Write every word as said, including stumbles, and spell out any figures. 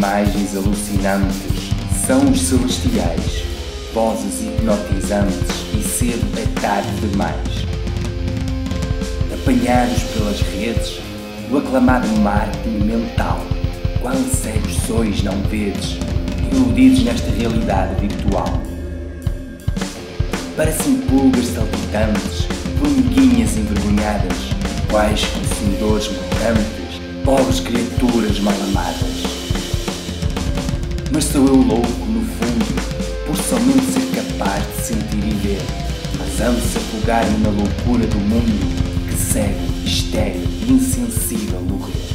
imagens alucinantes são os celestiais, vozes hipnotizantes e cedo é tarde demais. Apanhados pelas redes do aclamado marketing mental, qual cegos sois não vedes, iludidos nesta realidade virtual. Parecem pulgas saltitantes, formiguinhas envergonhadas, quais consumidores mutantes, pobres criaturas mal amadas. Mas sou eu louco, no fundo, por somente ser capaz de sentir e ver, mas amo-se afogar-me na loucura do mundo que cego, estéril e insensível morrer.